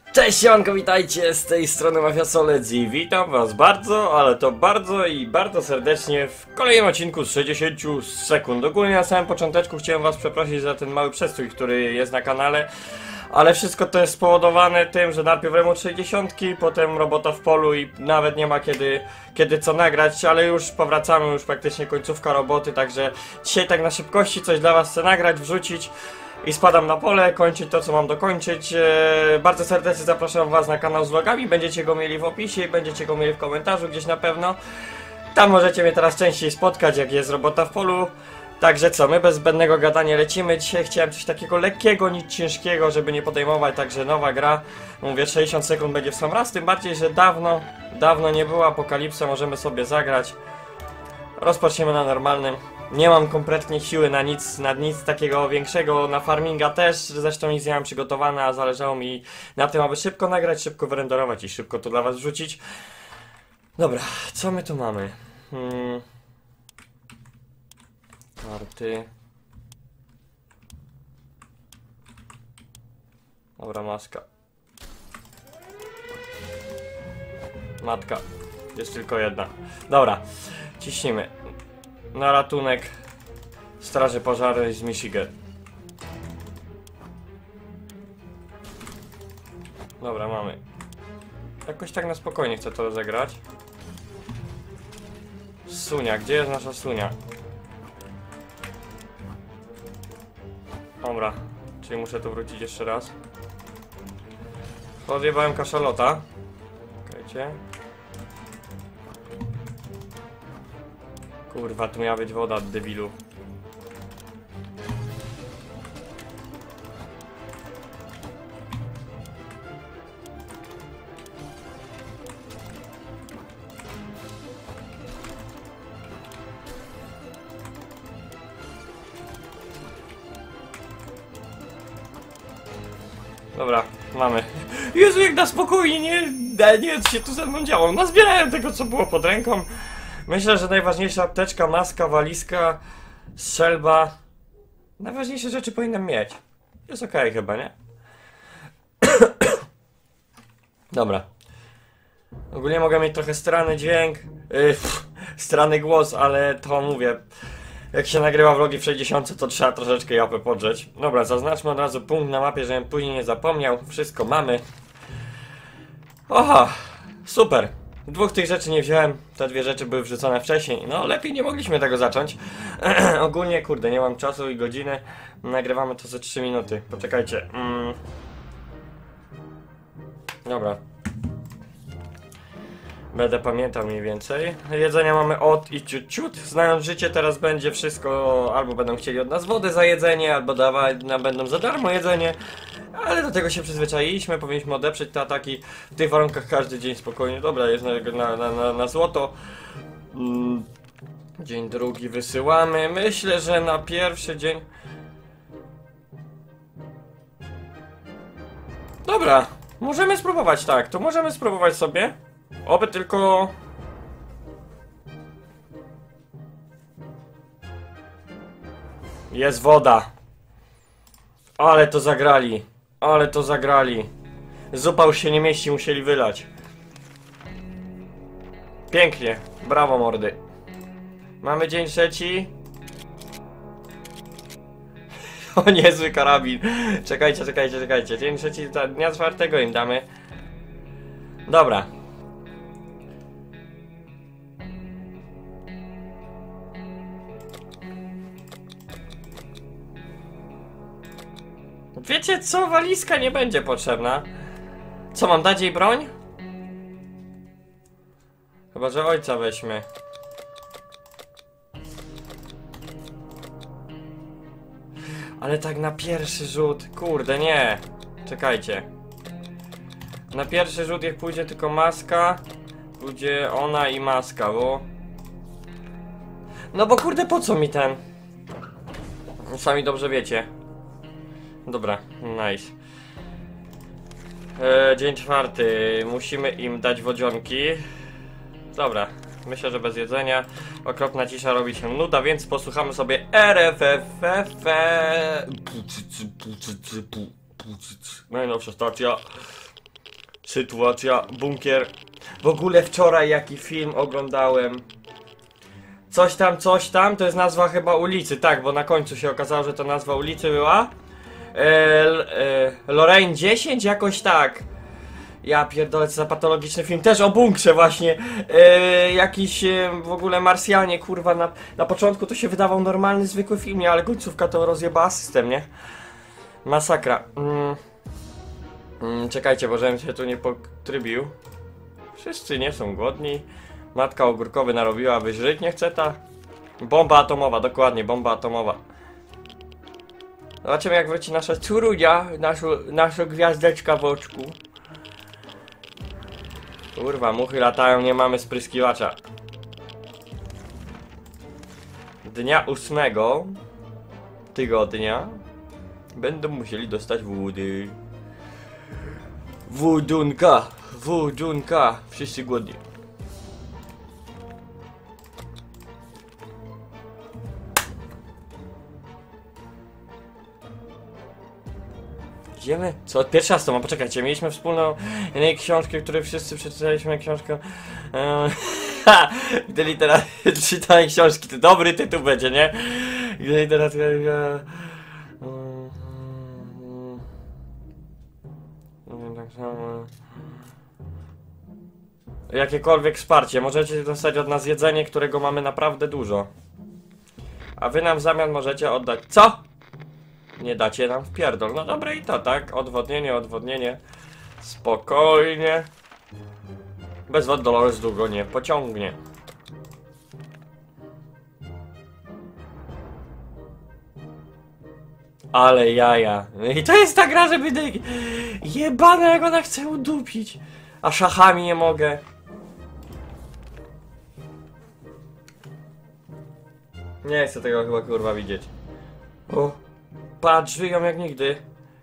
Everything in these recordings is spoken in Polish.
Cześć siemanko, witajcie, z tej strony Mafia Solec i witam was bardzo, ale to bardzo i bardzo serdecznie w kolejnym odcinku z 60 sekund. Ogólnie na samym począteczku chciałem was przeprosić za ten mały przestój, który jest na kanale, ale wszystko to jest spowodowane tym, że najpierw remont 60, potem robota w polu i nawet nie ma kiedy co nagrać, ale już powracamy, już praktycznie końcówka roboty, także dzisiaj tak na szybkości coś dla was chcę nagrać, wrzucić. I spadam na pole, kończyć to co mam dokończyć. Bardzo serdecznie zapraszam was na kanał z vlogami, będziecie go mieli w opisie i będziecie go mieli w komentarzu gdzieś na pewno. Tam możecie mnie teraz częściej spotkać, jak jest robota w polu. Także co, my bez zbędnego gadania lecimy. Dzisiaj chciałem coś takiego lekkiego, nic ciężkiego, żeby nie podejmować, także nowa gra. Mówię, 60 sekund będzie w sam raz, tym bardziej, że dawno nie była apokalipsa, możemy sobie zagrać. Rozpoczniemy na normalnym. Nie mam kompletnie siły na nic takiego większego, na farminga też, zresztą nic nie mam przygotowane, a zależało mi na tym, aby szybko nagrać, szybko wyrenderować i szybko to dla was wrzucić. Dobra, co my tu mamy? Karty. Dobra, maska. Matka. Jest tylko jedna. Dobra, ciśnijmy. Na ratunek Straży Pożarnej z Michigan. Dobra, mamy. Jakoś tak na spokojnie chcę to rozegrać. Sunia, gdzie jest nasza Sunia? Dobra, czyli muszę tu wrócić jeszcze raz. Odjebałem kaszalota. Czekajcie. Kurwa, tu miała być woda, debilu. Dobra, mamy. Jezu, jak na spokojnie, nie co się tu ze mną działo. Nazbierałem tego, co było pod ręką. Myślę, że najważniejsza apteczka, maska, walizka, strzelba. Najważniejsze rzeczy powinienem mieć. Jest okej chyba, nie? Dobra. Ogólnie mogę mieć trochę strany dźwięk, strany głos, ale to mówię. Jak się nagrywa vlogi w 60, to trzeba troszeczkę japę podrzeć. Dobra, zaznaczmy od razu punkt na mapie, żebym później nie zapomniał. Wszystko mamy. Oha, super. Dwóch tych rzeczy nie wziąłem, te dwie rzeczy były wrzucone wcześniej. No lepiej nie mogliśmy tego zacząć. Ogólnie, kurde, nie mam czasu i godziny. Nagrywamy to za 3 minuty. Poczekajcie. Dobra. Będę pamiętał mniej więcej. Jedzenia mamy od i ciut. Znając życie, teraz będzie wszystko, albo będą chcieli od nas wody za jedzenie, albo dawać nam będą za darmo jedzenie. Ale do tego się przyzwyczailiśmy, powinniśmy odeprzeć te ataki. W tych warunkach każdy dzień spokojnie. Dobra, jest na złoto. Dzień drugi wysyłamy. Myślę, że na pierwszy dzień... Dobra, możemy spróbować tak. To możemy spróbować sobie. Oby tylko... Jest woda. Ale to zagrali. Ale to zagrali. Zupa już się nie mieści, musieli wylać. Pięknie. Brawo, mordy. Mamy dzień trzeci. O, niezły karabin. Czekajcie. Dzień trzeci, dnia czwartego im damy. Dobra. Wiecie co? Walizka nie będzie potrzebna. Co, mam dać jej broń? Chyba, że ojca weźmie. Ale tak na pierwszy rzut, kurde, nie. Czekajcie. Na pierwszy rzut jak pójdzie tylko maska, pójdzie ona i maska, bo... No bo kurde, po co mi ten? Sami dobrze wiecie. Dobra, nice. Dzień czwarty. Musimy im dać wodzionki. Dobra, myślę, że bez jedzenia. Okropna cisza, robi się nuda, więc posłuchamy sobie RFFF. Najnowsza stacja. Sytuacja, bunkier. W ogóle wczoraj jaki film oglądałem. Coś tam, to jest nazwa chyba ulicy, tak, bo na końcu się okazało, że to nazwa ulicy była. Lorraine 10, jakoś tak. Ja pierdolę, co za patologiczny film, też o bunkrze właśnie. Jakiś w ogóle Marsjanie, kurwa, na początku to się wydawał normalny, zwykły film, nie? Ale końcówka to rozjebała system, nie? Masakra. Czekajcie, bo żebym się tu nie potrybił. Wszyscy nie są głodni. Matka ogórkowy narobiła, aby żyć nie chce ta. Bomba atomowa, dokładnie, bomba atomowa. Zobaczymy, jak wróci nasza córunia, nasza gwiazdeczka w oczku. Kurwa, muchy latają, nie mamy spryskiwacza. Dnia 8 tygodnia będą musieli dostać wody. Wódunka, wszyscy głodni. Idziemy? Co? Pierwszy raz to mam, poczekajcie, mieliśmy wspólną książkę, której wszyscy przeczytaliśmy książkę. Gdy literatura czytanie książki, to dobry tytuł będzie, nie? Gdy literatura... Tak samo. Jakiekolwiek wsparcie, możecie dostać od nas jedzenie, którego mamy naprawdę dużo. A wy nam w zamian możecie oddać... Co? Nie dacie nam w pierdol. No dobra i to, tak? Odwodnienie. Spokojnie. Bez wod Dolores długo nie pociągnie. Ale jaja. I to jest ta gra, żeby... Jebane, jak ona chce udupić. A szachami nie mogę. Nie chcę tego chyba kurwa widzieć. O. Patrz, żyją jak nigdy.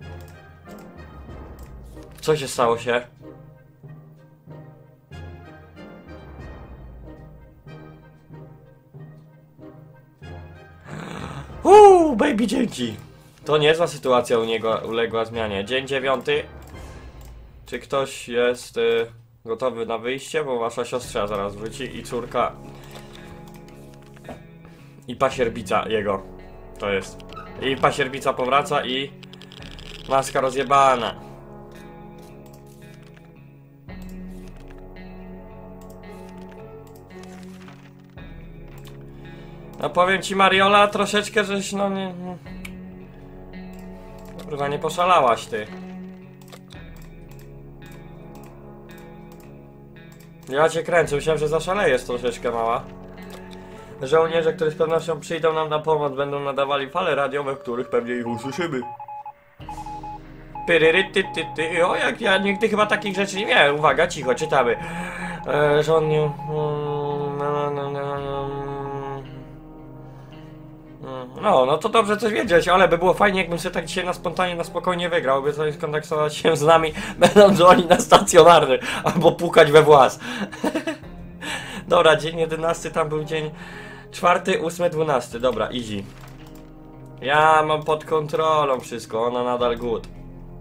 Co się stało się? Baby dzięki. To niezła sytuacja u niego uległa zmianie. Dzień 9. Czy ktoś jest gotowy na wyjście? Bo wasza siostra zaraz wróci i córka. I pasierbica jego. To jest. I pasierbica powraca i maska rozjebana. No powiem ci, Mariola, troszeczkę żeś no nie... Kurwa, nie poszalałaś ty. Ja cię kręcę, myślałem, że zaszalejesz troszeczkę, mała. Żołnierze, którzy z pewnością przyjdą nam na pomoc, będą nadawali fale radiowe, w których pewnie ich usłyszymy. O, jak ja nigdy chyba takich rzeczy nie miałem. Uwaga, cicho, czytamy. Żołnierz... No to dobrze coś wiedzieć, ale by było fajnie, jakbym sobie tak dzisiaj na spontanie, na spokojnie wygrał, by sobie skontaktować się z nami, będą dzwonić na stacjonarny, albo pukać we włas. Dobra, dzień 11, tam był dzień 4, 8, 12, dobra, easy. Ja mam pod kontrolą wszystko, ona nadal good.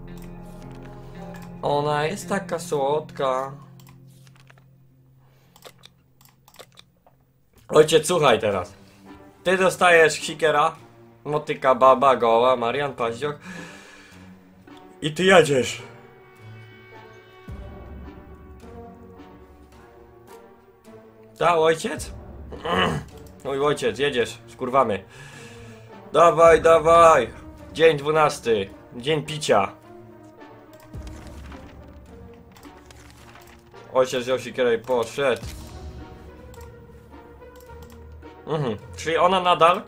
Ona jest taka słodka. Ojciec, słuchaj teraz. Ty dostajesz Sikiera, motyka, baba, goła, Marian, paździoch. I ty jedziesz. Tak, ojciec? Mój ojciec, jedziesz, skurwamy. Dawaj, dawaj. Dzień 12, dzień picia. Ojciec wziął Sikierę i poszedł. Czyli ona nadal...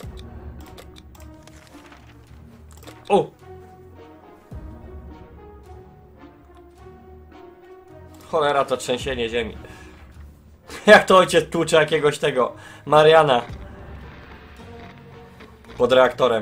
Cholera, to trzęsienie ziemi. Jak to ojciec tłucze jakiegoś tego Mariana pod reaktorem.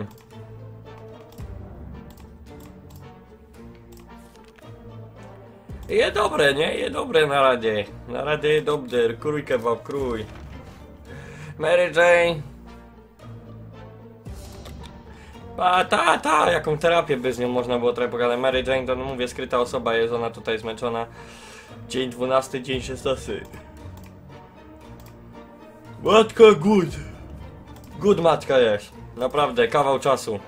Je dobre, nie? Je dobre na radzie. Na radzie je dobre. Krój kebab, krój. Mary Jane. A ta, jaką terapię by z nią można było trochę pogadać. Mary Jane to, no mówię, skryta osoba jest, ona tutaj zmęczona. Dzień 12, dzień 16. Matka good. Good matka jest. Naprawdę, kawał czasu.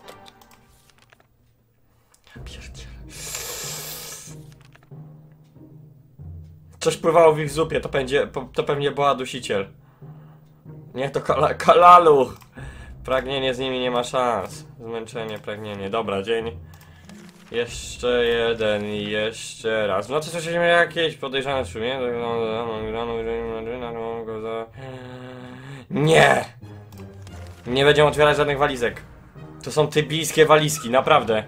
Coś pływało w ich zupie, to pewnie była dusiciel. Nie, to kalalu. Pragnienie z nimi nie ma szans. Zmęczenie, pragnienie. Dobra, dzień. Jeszcze jeden i jeszcze raz. No to coś jakieś podejrzane szumienie. Nie! Nie będziemy otwierać żadnych walizek. To są tybijskie walizki, naprawdę.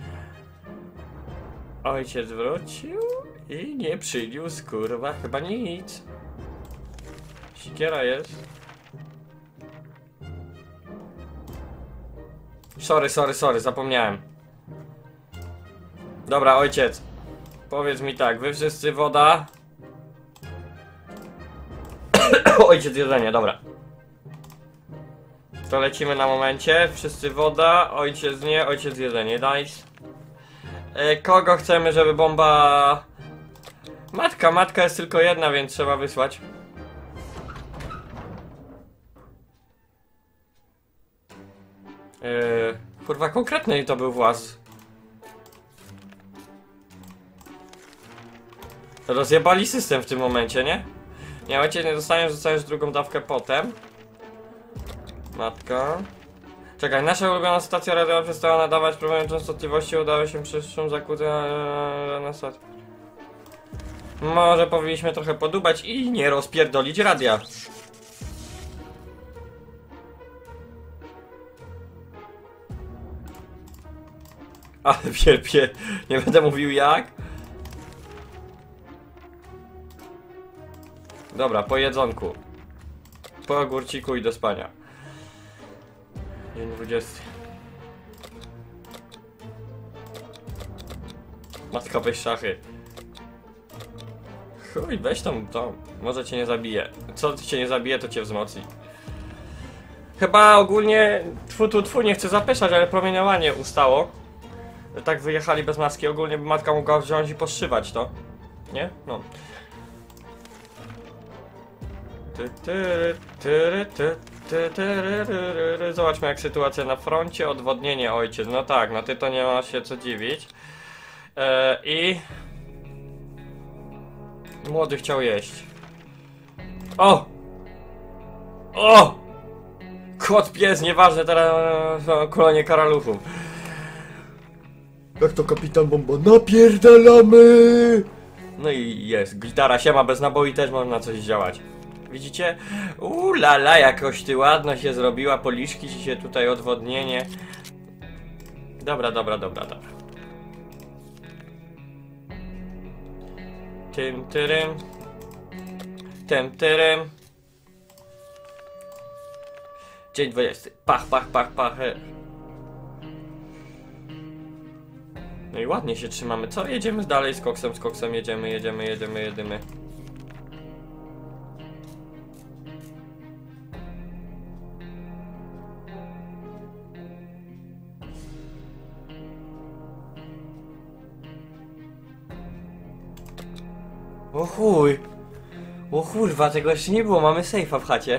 Ojciec wrócił i nie przyniósł, kurwa, chyba nic. Sikiera jest. Sorry, zapomniałem. Dobra, ojciec. Powiedz mi tak, wy wszyscy woda. Ojciec jedzenie, dobra. To lecimy na momencie. Wszyscy woda, ojciec nie, ojciec jedzenie, nice. Kogo chcemy, żeby bomba... Matka jest tylko jedna, więc trzeba wysłać. Kurwa, konkretny to był właz. Rozjebali system w tym momencie, nie? Nie, ojciec nie dostaniesz drugą dawkę potem. Matka. Czekaj, nasza ulubiona stacja radiowa przestała nadawać, problemem częstotliwości udało się przez szum zakłócenia na stacji. Może powinniśmy trochę podubać i nie rozpierdolić radia. Ale cierpię, nie będę mówił jak. Dobra, po jedzonku. Po ogórciku i do spania. Dzień 20. Matka, weź szachy. Chuj, weź tam to. Może cię nie zabije. Co cię nie zabije, to cię wzmocni. Chyba ogólnie tfu, nie chcę zapeszać, ale promieniowanie ustało. Tak wyjechali bez maski. Ogólnie by matka mogła wziąć i poszywać to. Nie? No. Zobaczmy jak sytuacja na froncie. Odwodnienie, ojciec. No tak, no ty to nie ma się co dziwić. I... Młody chciał jeść. O! O! Kot, pies, nieważne, teraz kolonie karaluchów. Jak to kapitan bomba? Napierdalamy! No i jest, gitara siema, bez naboi też można coś działać. Widzicie? Lala, jakoś ty ładno się zrobiła, policzki ci się tutaj, odwodnienie. Dobra. Tym tyrym. Dzień 20. Pach. No i ładnie się trzymamy. Co? Jedziemy dalej z koksem, jedziemy. O chuj! O kurwa, tego jeszcze nie było, mamy sejfa w chacie.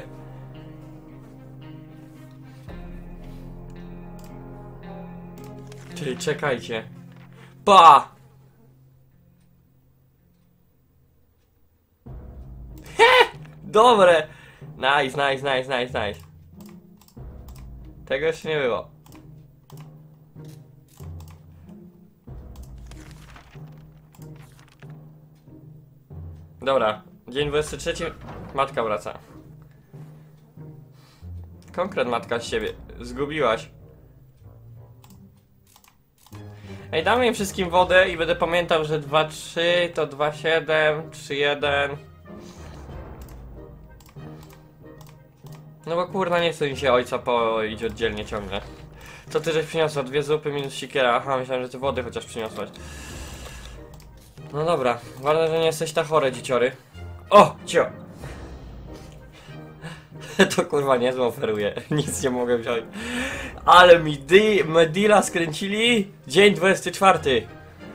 Czyli czekajcie. Pa! He! Dobre! Nice. Tego jeszcze nie było. Dobra, dzień 23. Matka wraca. Konkret matka z siebie. Zgubiłaś. Ej, damy im wszystkim wodę i będę pamiętał, że 2-3 to 2-7, 3-1. No bo kurna, nie chce mi się ojca poić oddzielnie ciągle. Co ty żeś przyniosła? 2 zupy minus sikiera. Aha, myślałem, że ty wody chociaż przyniosłaś. No dobra, ważne, że nie jesteś ta chore, dzieciory. O! Cio! To kurwa niezłe oferuje. Nic nie mogę wziąć. Ale mi deala skręcili. Dzień 24.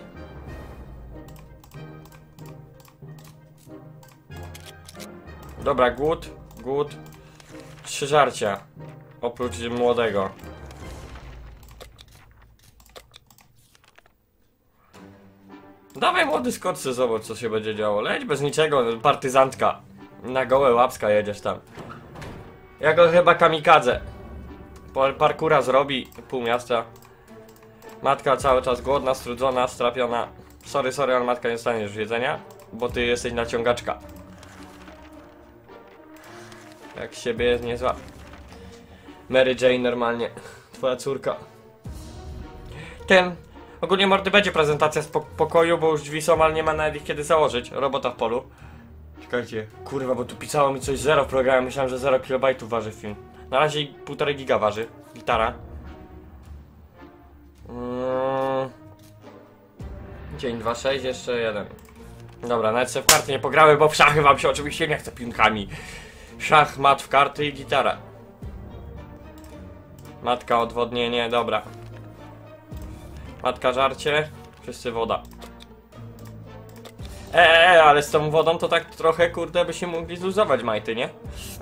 Dobra, głód. 3 żarcia. Oprócz młodego. Dawaj młody skoczcy, zobacz co się będzie działo. Leć bez niczego, partyzantka. Na gołe łapska jedziesz tam. Ja go chyba kamikadze. Parkura zrobi, pół miasta. Matka cały czas głodna, strudzona, strapiona. Sorry, ale matka nie stanie już jedzenia, bo ty jesteś naciągaczka. Jak z siebie jest niezła. Mary Jane normalnie. Twoja córka. Ogólnie mordy będzie prezentacja z pokoju, bo już drzwi są, ale nie ma nawet ich kiedy założyć. Robota w polu. Czekajcie, kurwa, bo tu pisało mi coś 0 w programie, myślałem, że 0 KB waży film. Na razie 1,5 giga waży. Gitara. Dzień 2.6, jeszcze jeden. Dobra, nawet sobie w karty nie pograły, bo w szachy wam się oczywiście nie chce piłkami. Szach, mat w karty i gitara. Matka, odwodnienie, dobra. Matka, żarcie, wszyscy woda. Ale z tą wodą to tak trochę, kurde, by się mogli zluzować majty, nie?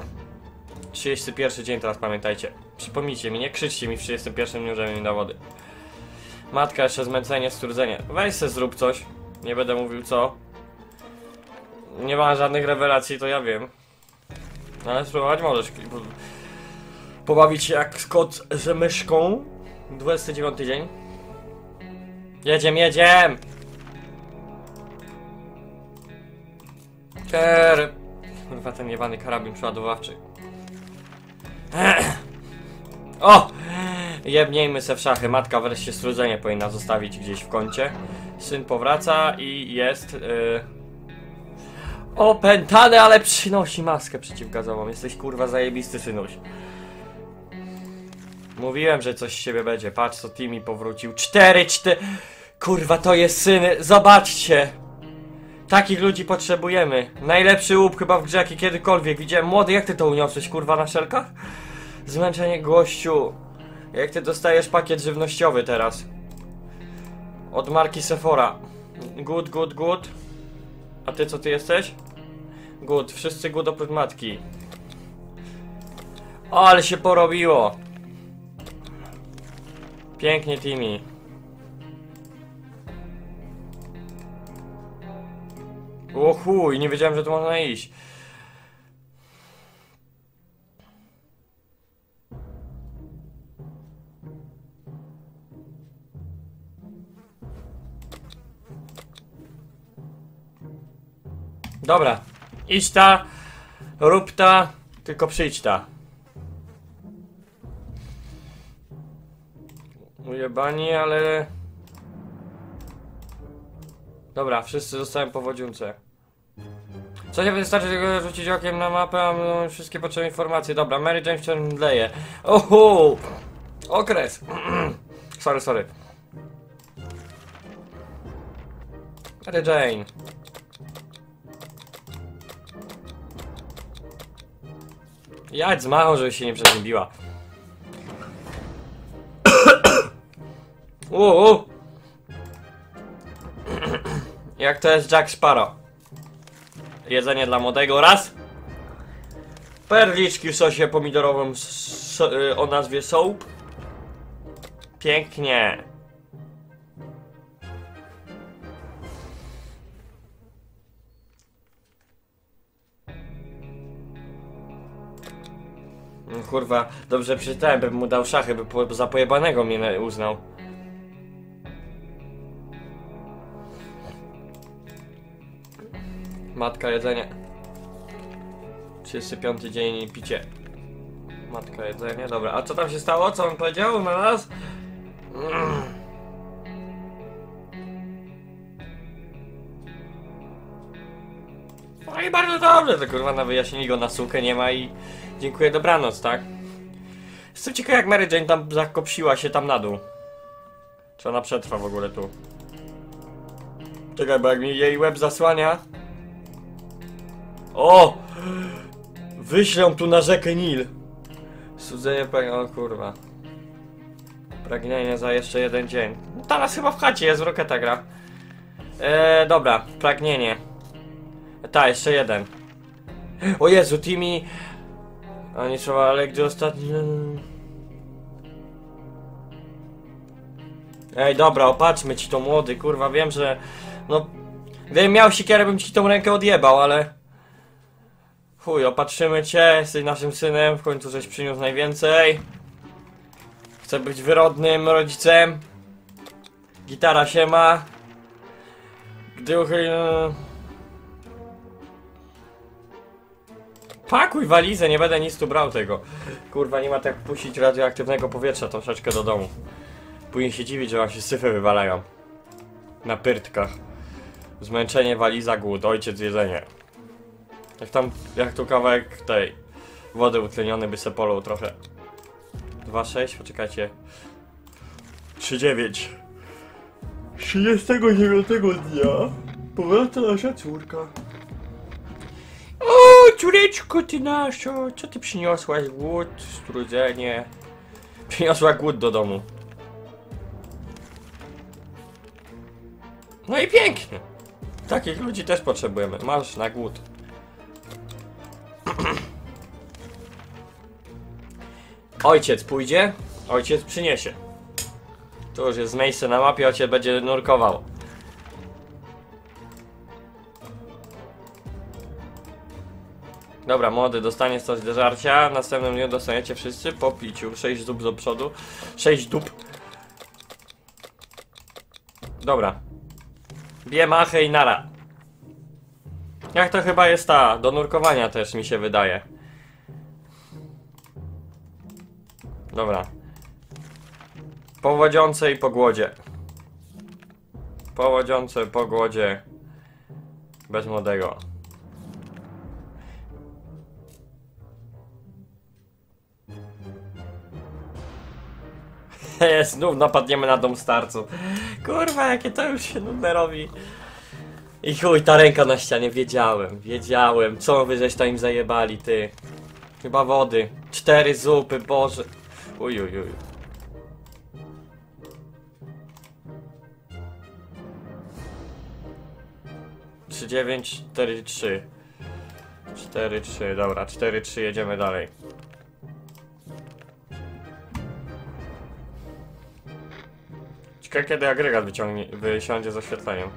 31 dzień teraz, pamiętajcie. Przypomnijcie mi, nie krzyczcie mi w 31 dniu, że mi da wody. Matka, jeszcze zmęcenie, strudzenie. Weź se zrób coś. Nie będę mówił co. Nie ma żadnych rewelacji, to ja wiem. Ale spróbować możesz. Pobawić się jak kot z myszką. 29 dzień. Jedziem! Kurwa, ten jebany karabin przeładowawczy. O! Jebniejmy se w szachy. Matka wreszcie strudzenie powinna zostawić gdzieś w kącie. Syn powraca i jest... opętany, ale przynosi maskę przeciwgazową. Jesteś kurwa zajebisty, synuś. Mówiłem, że coś z siebie będzie. Patrz co Timmy powrócił. 4. Kurwa, to jest syn. Zobaczcie. Takich ludzi potrzebujemy. Najlepszy łup chyba w grze jaki kiedykolwiek widziałem. Młody, jak ty to uniosłeś, kurwa, na szelkach? Zmęczenie, gościu. Jak ty dostajesz pakiet żywnościowy teraz? Od marki Sephora. Good. A ty co ty jesteś? Good, wszyscy good oprócz matki. O, ale się porobiło. Pięknie, Timmy. O chuj, nie wiedziałem, że tu można iść. Dobra, idź ta, rób ta, tylko przyjdź ta. Ujebani, ale... Dobra, wszyscy zostają po wodziunce. Co nie wystarczy tylko rzucić okiem na mapę, a mam wszystkie potrzebne informacje. Dobra, Mary Jane wciąż mdleje. Oho! Okres! sorry. Mary Jane. Jadź z machą, żeby się nie przeziębiła. Jak to jest Jack Sparrow? Jedzenie dla młodego, raz. Perliczki w sosie pomidorowym o nazwie soap. Pięknie. Kurwa, dobrze przeczytałem, bym mu dał szachy, by za pojebanego mnie uznał. Matka, jedzenie. 35 dzień, picie. Matka, jedzenie, dobra. A co tam się stało? Co on powiedział na nas? No i bardzo dobrze, to kurwa na wyjaśnili go na sukę nie ma i... Dziękuję, dobranoc, tak? Jestem ciekaw jak Mary Jane tam zakopsiła się tam na dół. Czy ona przetrwa w ogóle tu? Czekaj, bo jak mi jej łeb zasłania... O! Wyślę tu na rzekę Nil. Sudzenie pewnie, o kurwa. Pragnienie za jeszcze jeden dzień. Teraz chyba w chacie jest, w Roketa gra. Dobra, pragnienie. Jeszcze jeden. O Jezu, Timmy. A nie trzeba, ale gdy ostatni... Ej, dobra, opatrzmy ci to, młody, kurwa, wiem, że... No... Gdybym miał siekierę, bym ci tą rękę odjebał, ale... Chuj, opatrzymy cię, jesteś naszym synem, w końcu żeś przyniósł najwięcej. Chcę być wyrodnym rodzicem. Gitara się ma. Gdy uchyli... Pakuj walizę, nie będę nic tu brał tego. Kurwa, nie ma tak puścić radioaktywnego powietrza troszeczkę do domu. Później się dziwić, że wam się syfy wywalają. Na pyrtkach. Zmęczenie, waliza, głód, ojciec, jedzenie. Jak tu kawałek tej wody utleniony by se polał trochę. 2,6, poczekajcie. 3,9. 39 dnia powraca nasza córka. O, córeczko ty nasza, co ty przyniosłaś? Głód, strudzenie. Przyniosła głód do domu. No i pięknie. Takich ludzi też potrzebujemy. Masz na głód. Ojciec pójdzie, ojciec przyniesie. To już jest miejsce na mapie, ojciec będzie nurkował. Dobra, młody, dostaniesz coś do żarcia. W następnym dniu dostaniecie wszyscy po piciu. 6 dup do przodu. 6 dup. Dobra. Bie machę i nara. Jak to chyba jest ta, do nurkowania też mi się wydaje. Dobra. Po łodziące i po głodzie. Po łodziące, po głodzie. Bez młodego. Znów napadniemy na dom starców. Kurwa, jakie to już się nudne robi. I chuj, ta ręka na ścianie, wiedziałem. Co wy żeś tam im zajebali, ty. Chyba wody. 4 zupy, Boże. Uj. 3,9, 4,3. 4,3, dobra, 4,3, jedziemy dalej. Ciekawe kiedy agregat wysiądzie z oświetleniem.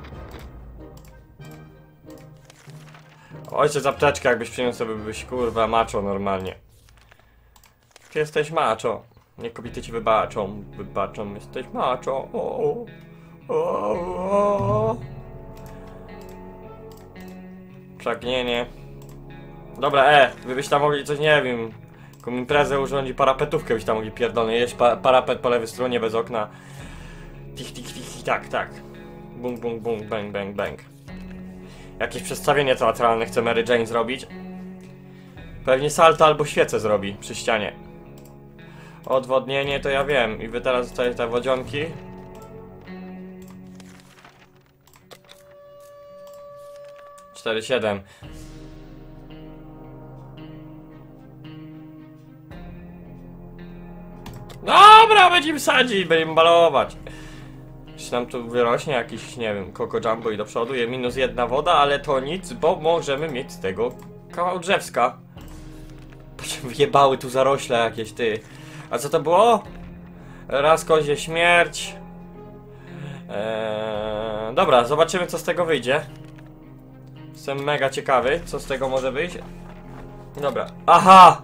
Ojciec, apteczkę jakbyś przyniósł, to byś kurwa macho normalnie. Ty jesteś macho. Nie kobiety ci wybaczą. Jesteś macho. Pragnienie. Dobra, wy byś tam mogli coś, nie wiem. Jaką imprezę urządzi, parapetówkę byś tam mogli pierdolny. Jeść parapet po lewej stronie bez okna. Tik, tak. Bung, bang. Jakieś przedstawienie teatralne chce Mary Jane zrobić. Pewnie salto albo świecę zrobi przy ścianie. Odwodnienie to ja wiem. I wy teraz dostajecie te wodzionki. Cztery, 7. Dobra, będziemy sadzić, będziemy balować. Czy nam tu wyrośnie jakiś, nie wiem, Coco Jumbo i do przodu, jest -1 woda, ale to nic, bo możemy mieć z tego kawał drzewska. Wjebały tu zarośle jakieś, ty. A co to było? Raz kozie śmierć. Dobra, zobaczymy co z tego wyjdzie. Jestem mega ciekawy, co z tego może wyjść. Dobra, aha!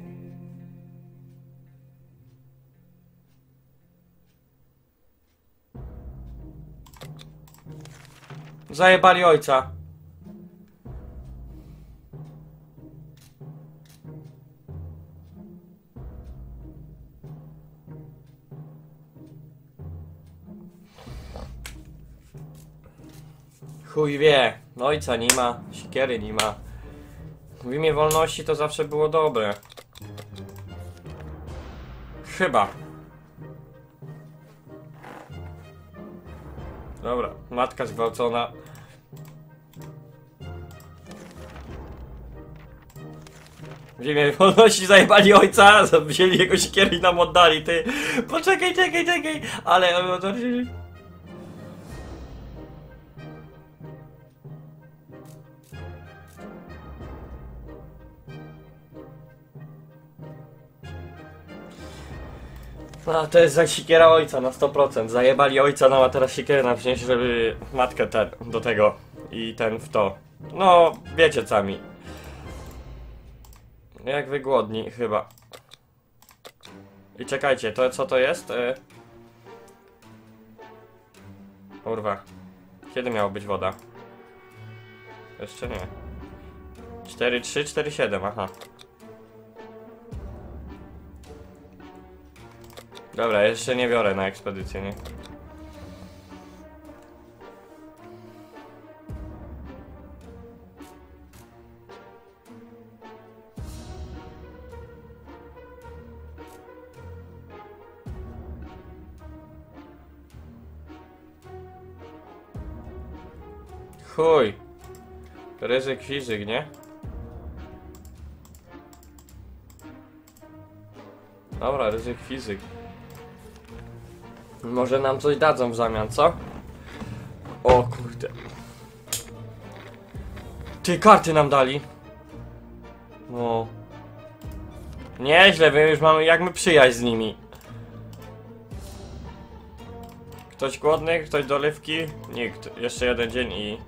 Zajebali ojca. Chuj wie, ojca nie ma, siekiery nie ma. W imię wolności to zawsze było dobre. Chyba. Dobra, matka zgwałcona. W ziemię wolności zajebali ojca, wzięli jego siekierę i nam oddali, ty. Poczekaj, czekaj. Ale... No, to jest za siekiera ojca na 100%. Zajebali ojca, no a teraz siekierę nam wziąć, żeby matkę ten do tego i ten w to. No, wiecie sami. Jak wy głodni, chyba. I czekajcie, to co to jest? Kurwa. Kiedy miała być woda? Jeszcze nie. 4-3, 4-7, aha. Dobra, jeszcze nie biorę na ekspedycję, nie? Chuj. Ryzyk fizyk, nie? Dobra, ryzyk fizyk. Może nam coś dadzą w zamian, co? O kurde. Ty, karty nam dali. No. Nieźle, my już mamy jakby przyjaźń z nimi. Ktoś głodny? Ktoś dolewki? Nikt. Jeszcze jeden dzień i...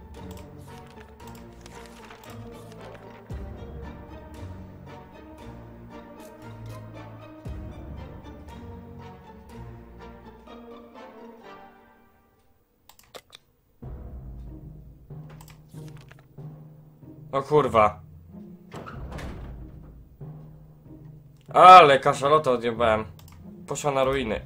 O kurwa. Ale kaszalotę odjebałem. Poszła na ruiny.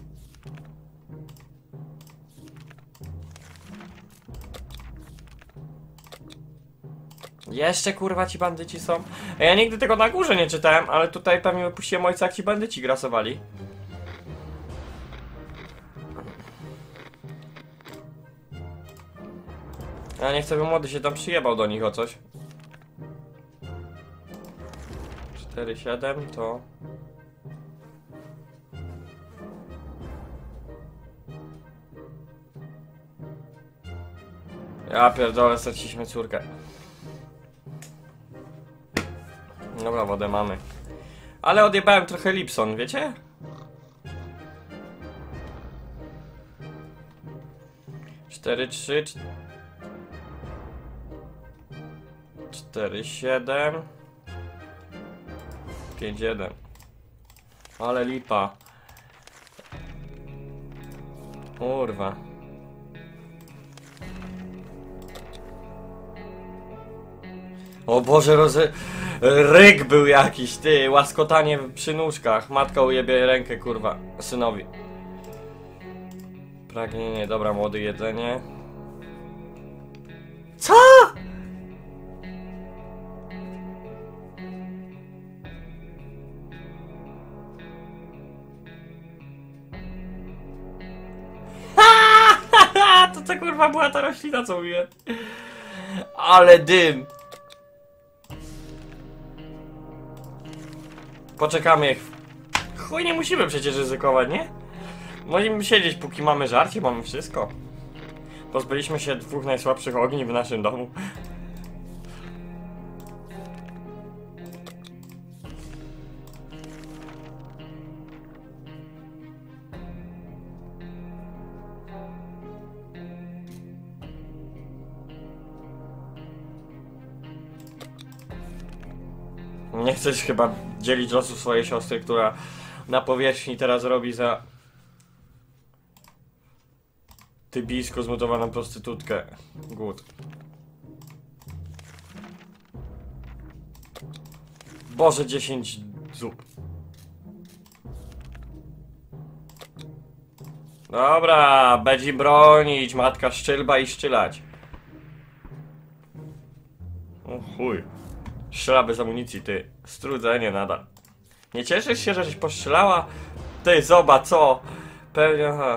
Jeszcze kurwa ci bandyci są. Ja nigdy tego na górze nie czytałem, ale tutaj pewnie wypuściłem ojca, jak ci bandyci grasowali. Ja nie chcę, by młody się tam przyjebał do nich o coś. 4-7 to... Ja pierdolę, straciliśmy córkę. Dobra, wodę mamy. Ale odjebałem trochę Lipson, wiecie? Cztery, 3, 4-7 5-1. Ale lipa. Kurwa. O Boże, ryk był jakiś, ty, łaskotanie przy nóżkach. Matka ujebie rękę, kurwa, synowi. Pragnienie, dobra, młody, jedzenie. Co? To co kurwa była ta roślina, co mówię? Ale dym. Poczekamy jak... Chuj, nie musimy przecież ryzykować, nie? Możemy siedzieć póki mamy żarcie, mamy wszystko. Pozbyliśmy się dwóch najsłabszych ogni w naszym domu. Nie chcesz chyba dzielić losu swojej siostry, która na powierzchni teraz robi za tybijsko zmutowaną prostytutkę. Głód. Boże, 10 zup. Dobra, będzie bronić, matka szczylba i szczylać. O chuj. Strzela bez amunicji, ty. Strudzenie nadal. Nie cieszysz się, że żeś postrzelała? Ty, zobacz, co? Pewnie, aha.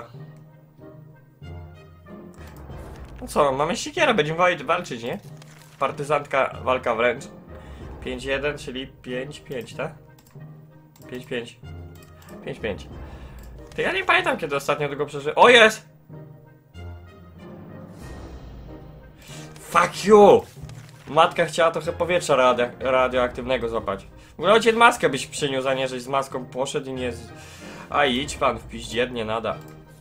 No co, mamy siekierę, będziemy walczyć, nie? Partyzantka, walka wręcz. 5-1, czyli 5-5, tak? 5-5. 5-5. To ja nie pamiętam, kiedy ostatnio tego przeżyłem. O, jest! Fuck you! Matka chciała trochę powietrza radioaktywnego złapać. W ogóle ojciec maskę byś przyniósł, a nie żeś z maską poszedł i nie... A idź pan w piździe, nie nada.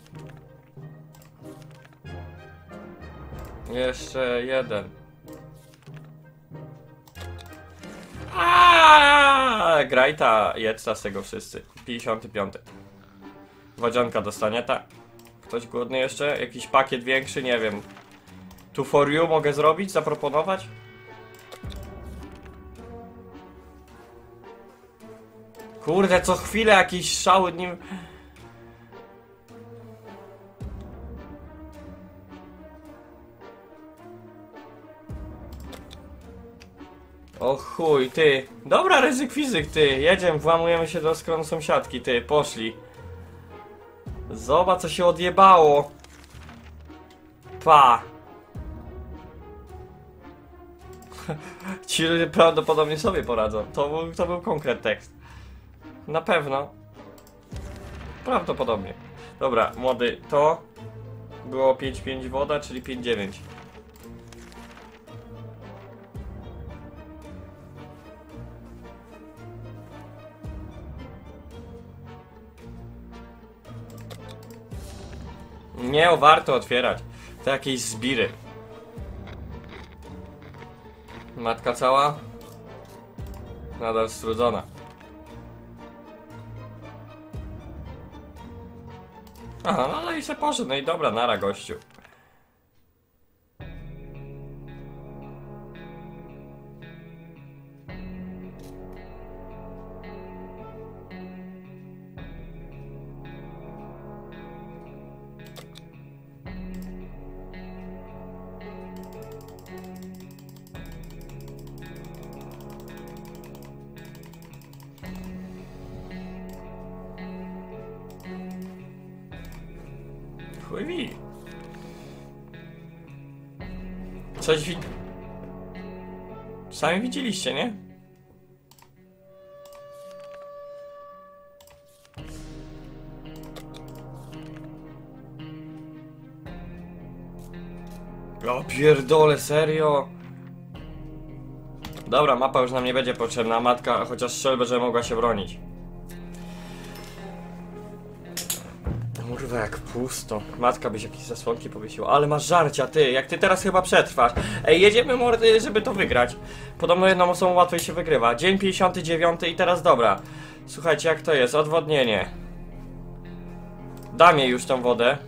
Jeszcze jeden. Grajta, jedz z tego wszyscy. 55. Wodzionka dostanie, tak. Ktoś głodny jeszcze? Jakiś pakiet większy? Nie wiem. Tu for you mogę zrobić? Zaproponować? Kurde, co chwilę jakiś szały nim... O chuj, ty. Dobra, ryzyk fizyk, ty. Jedziemy, włamujemy się do skronu sąsiadki, ty. Poszli. Zobacz, co się odjebało. Pa. Ci ludzie prawdopodobnie sobie poradzą. To był konkret tekst. Na pewno. Prawdopodobnie. Dobra, młody, to było 5-5 woda, czyli 5-9. Nie, warto otwierać. To jakieś zbiry. Matka cała? Nadal strudzona. Aha, no ale i se poszedł, no i dobra, nara gościu. Chuj mi. Coś sami widzieliście, nie? O pierdole, serio? Dobra, mapa już nam nie będzie potrzebna, matka chociaż strzelbę, że mogła się bronić. Kurwa, jak pusto. Matka byś jakieś zasłonki powiesiła. Ale masz żarcia, ty. Jak ty teraz chyba przetrwasz. Ej, jedziemy, mordy, żeby to wygrać. Podobno jedną osobą łatwiej się wygrywa. Dzień 59 i teraz dobra. Słuchajcie, jak to jest? Odwodnienie. Dam jej już tą wodę.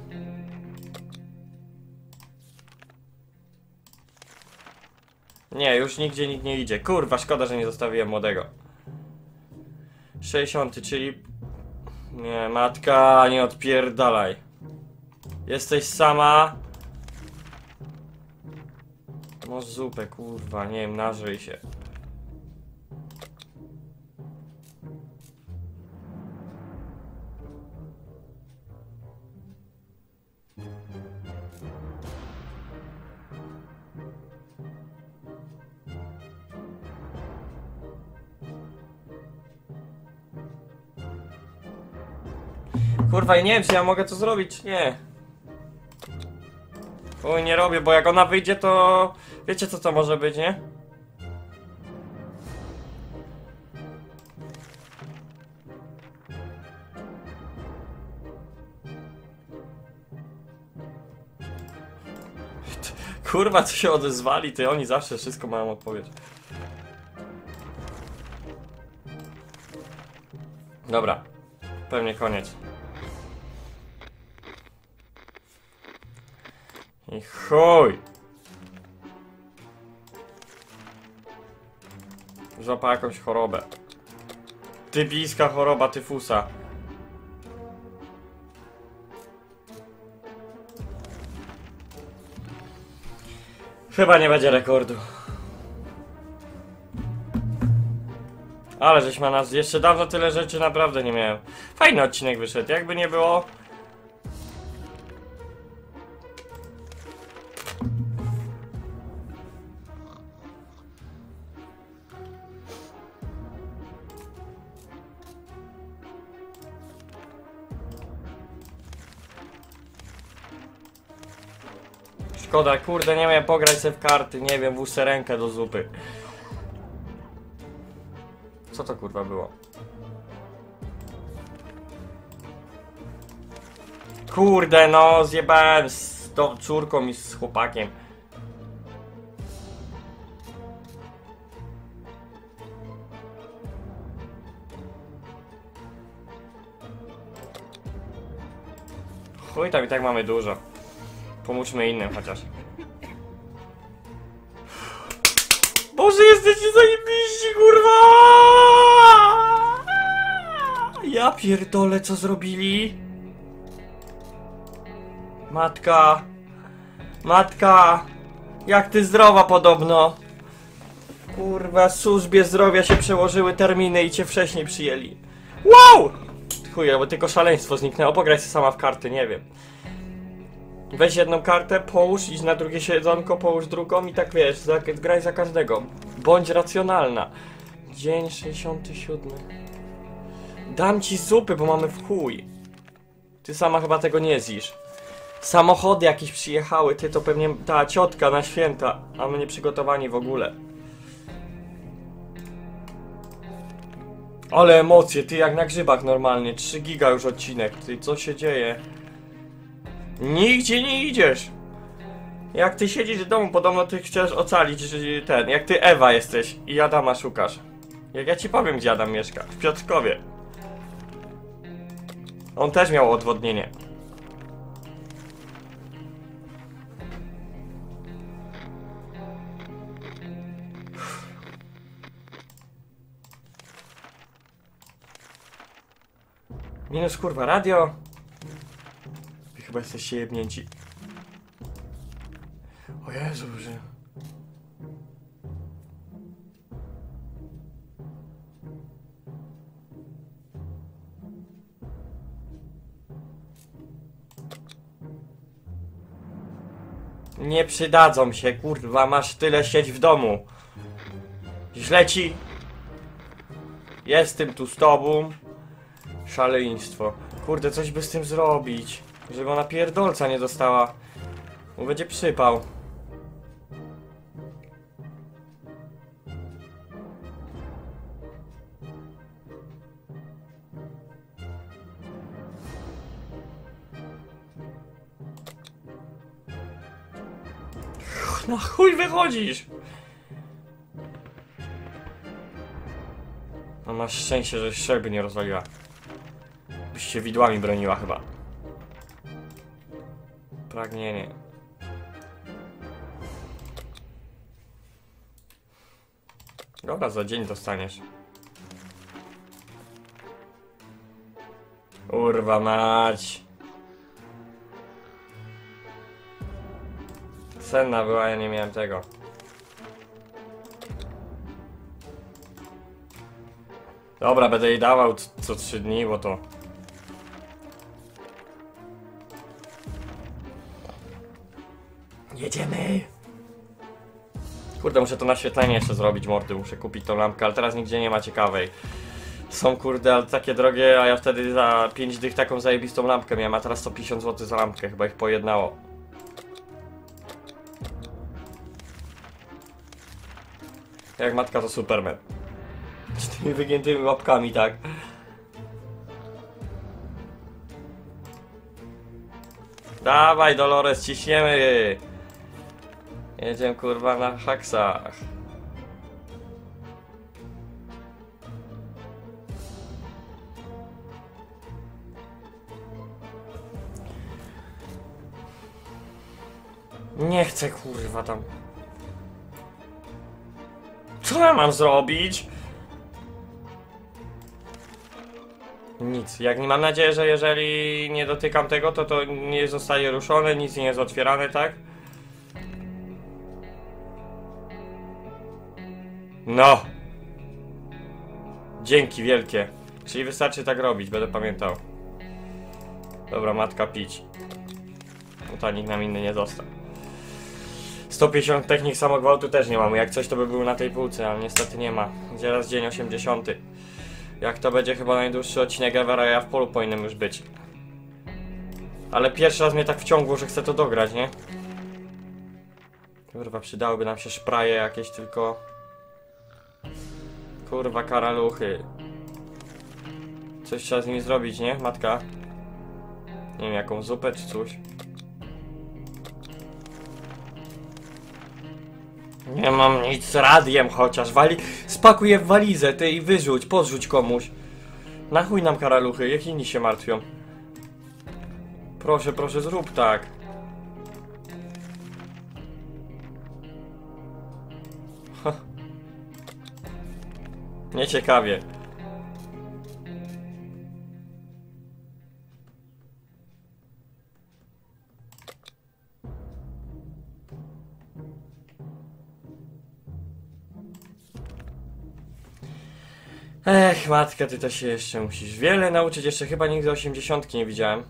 Nie, już nigdzie nikt nie idzie. Kurwa, szkoda, że nie zostawiłem młodego. 60, czyli... Nie, matka, nie odpierdalaj. Jesteś sama. Masz zupę, kurwa, nie wiem, nażyj się. Kurwa, i nie wiem, czy ja mogę to zrobić, nie. Oj, nie robię, bo jak ona wyjdzie, to... Wiecie, co to może być, nie? Kurwa, co się odezwali, ty oni zawsze wszystko mają odpowiedź. Dobra, pewnie koniec. I chuj! Złapała jakąś chorobę. Typiska choroba tyfusa. Chyba nie będzie rekordu. Ale żeś ma nas jeszcze dawno tyle rzeczy naprawdę nie miałem. Fajny odcinek wyszedł, jakby nie było. Szkoda, kurde, nie miałem pograć sobie w karty, nie wiem, w rękę do zupy. Co to kurwa było? Kurde, no, zjebałem z tą córką i z chłopakiem. Chuj, tam i tak mamy dużo. Pomóżmy innym chociaż. Boże, jesteście zajebiści, kurwa! Ja pierdolę, co zrobili? Matka! Matka! Jak ty zdrowa podobno! Kurwa, służbie zdrowia się przełożyły terminy i cię wcześniej przyjęli. Wow! Chuj, bo tylko szaleństwo zniknęło. Pograj się sama w karty, nie wiem. Weź jedną kartę, połóż, idź na drugie siedzonko, połóż drugą i tak wiesz, graj za każdego. Bądź racjonalna. Dzień 67. Dam ci zupy, bo mamy w chuj. Ty sama chyba tego nie zjesz. Samochody jakieś przyjechały, ty to pewnie ta ciotka na święta, a my nie przygotowani w ogóle. Ale emocje, ty jak na grzybach normalnie, 3 giga już odcinek, ty co się dzieje? Nigdzie nie idziesz! Jak ty siedzisz w domu, podobno ty chcesz ocalić ten, jak ty Ewa jesteś i Adama szukasz. Jak ja ci powiem, gdzie Adam mieszka, w Piotrkowie. On też miał odwodnienie. Minus kurwa radio. Wy chyba jesteście jebnięci. O Jezu, że... Nie przydadzą się, kurwa, masz tyle sieć w domu. Źle ci. Jestem tu z tobą. Szaleństwo. Kurde, coś by z tym zrobić. Żeby ona pierdolca nie dostała. Bo będzie przypał. Na chuj wychodzisz! No masz szczęście, że szczelby nie rozwaliła. Byś się widłami broniła chyba. Pragnienie. Dobra, za dzień dostaniesz. Kurwa mać. Senna była, ja nie miałem tego. Dobra, będę jej dawał co 3 dni, bo to... Jedziemy! Kurde, muszę to naświetlenie jeszcze zrobić, mordy, muszę kupić tą lampkę, ale teraz nigdzie nie ma ciekawej. Są kurde, ale takie drogie, a ja wtedy za 5 dych taką zajebistą lampkę miałem, a teraz 150 zł za lampkę, chyba ich pojednało. Jak matka to Superman. Z tymi wygiętymi łapkami, tak. Dawaj Dolores, ciśniemy! Jedziemy kurwa na haksach. Nie chcę kurwa tam. Co ja mam zrobić? Nic. Jak mam nadzieję, że jeżeli nie dotykam tego, to nie zostaje ruszone, nic nie jest otwierane, tak? No! Dzięki wielkie. Czyli wystarczy tak robić, będę pamiętał. Dobra, matka pić. No to nikt nam inny nie został. 150 technik samogwałtu też nie mamy. Jak coś to by był na tej półce, ale niestety nie ma. Zaraz dzień 80. Jak to będzie chyba najdłuższy odcinek ever, a ja w polu powinienem już być. Ale pierwszy raz mnie tak wciągło, że chcę to dograć, nie? Kurwa, przydałyby nam się szpraje jakieś tylko. Kurwa, karaluchy. Coś trzeba z nimi zrobić, nie, matka? Nie wiem, jaką zupę czy coś. Nie mam nic z radiem chociaż. Spakuj je w walizę, ty i wyrzuć, podrzuć komuś. Na chuj nam karaluchy, jak inni się martwią. Proszę, proszę, zrób tak. Nieciekawie. Ech, matka, ty to się jeszcze musisz wiele nauczyć. Jeszcze chyba nigdy 80 nie widziałem.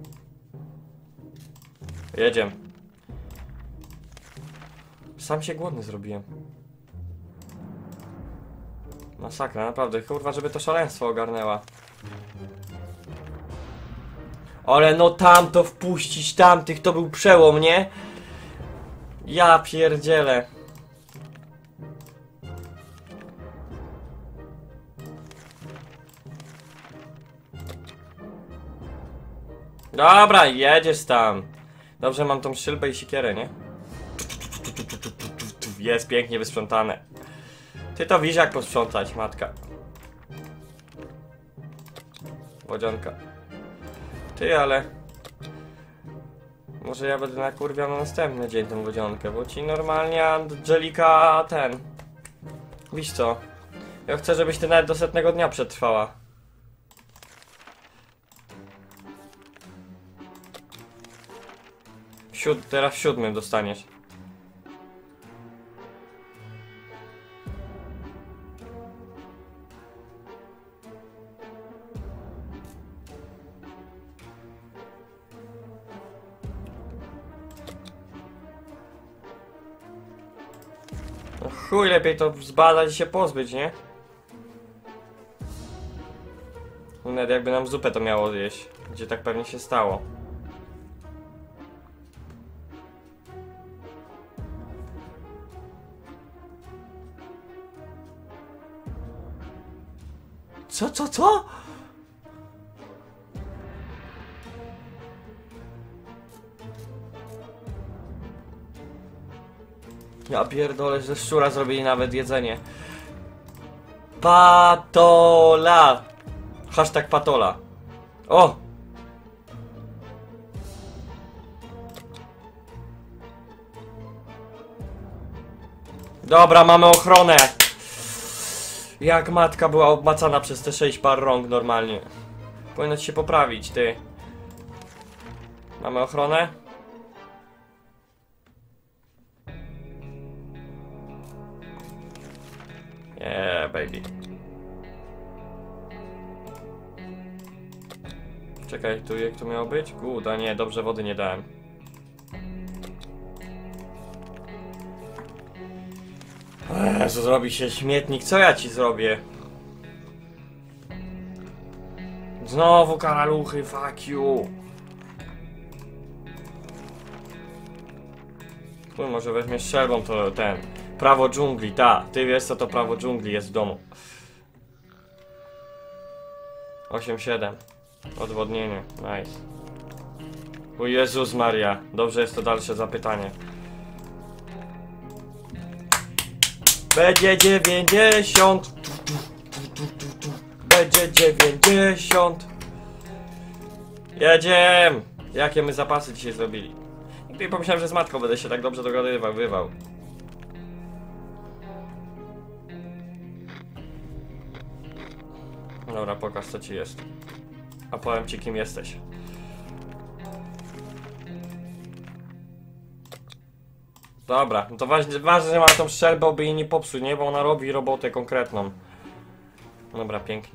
Jedziemy. Sam się głodny zrobiłem. Masakra, naprawdę, kurwa, żeby to szaleństwo ogarnęła. Ale no tamto wpuścić tamtych, to był przełom, nie? Ja pierdzielę. Dobra, jedziesz tam. Dobrze, mam tą szylbę i siekierę, nie? Jest pięknie wysprzątane. Ty to wiesz, jak posprzątać, matka. Wodzionka. Ty, ale... Może ja będę nakurwiał na następny dzień tą wodzionkę, bo ci normalnie Angelika ten... Wiesz co? Ja chcę, żebyś ty nawet do 100 dnia przetrwała. Teraz w 7 dostaniesz. No chuj, lepiej to zbadać i się pozbyć, nie? Nawet jakby nam zupę to miało zjeść, gdzie tak pewnie się stało. Co? Ja pierdolę, że szczura zrobili nawet jedzenie. Patola! Hashtag patola. O! Dobra, mamy ochronę. Jak matka była obmacana przez te 6 par rąk normalnie. Powinno ci się poprawić, ty. Mamy ochronę? Yeah, baby. Czekaj, jak to miało być? Guda, nie, dobrze wody nie dałem. Jezu, zrobi się śmietnik, co ja ci zrobię? Znowu karaluchy, fuck you. Chuj, może weźmiesz strzelbą to prawo dżungli, ty wiesz co to prawo dżungli jest w domu. 8-7. Odwodnienie, nice. O Jezus Maria, dobrze jest to dalsze zapytanie. Będzie 90. Będzie 90. Jedziemy. Jakie my zapasy dzisiaj zrobili? Nigdy nie pomyślałem, że z matką będę się tak dobrze dogadywał. Dobra, pokaż co ci jest. A powiem ci kim jesteś. Dobra, no to ważne, że ma tą strzelbę, by jej nie popsuć, nie? Bo ona robi robotę konkretną. Dobra, pięknie.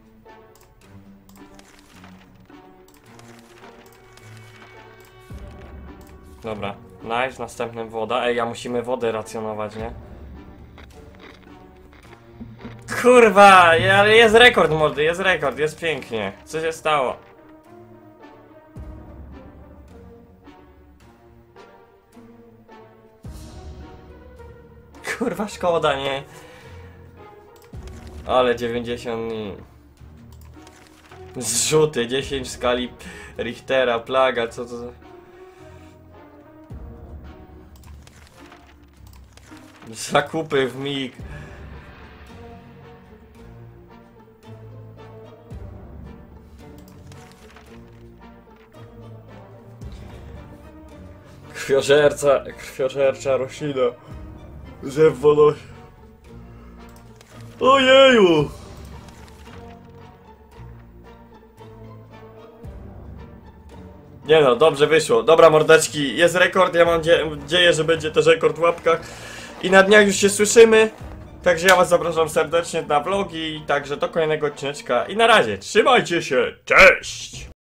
Dobra, nice, następnym woda. Ej, ja musimy wodę racjonować, nie? Kurwa, ale jest rekord, mordy, jest pięknie. Co się stało? kurwa szkoda, nie? Ale 90 i... Zrzuty, 10 w skali Richtera, plaga, co to za... Zakupy w mig. Krwiożercza roślina. Zew wodości. Ojeju! Nie no, dobrze wyszło. Dobra mordeczki, jest rekord, ja mam nadzieję, że będzie też rekord w łapkach. I na dniach już się słyszymy. Także ja was zapraszam serdecznie na vlogi, także do kolejnego odcineczka. I na razie, trzymajcie się, cześć!